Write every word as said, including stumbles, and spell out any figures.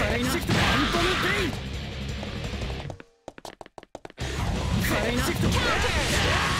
軽いな。ファントムペイン。軽いな。カウンター。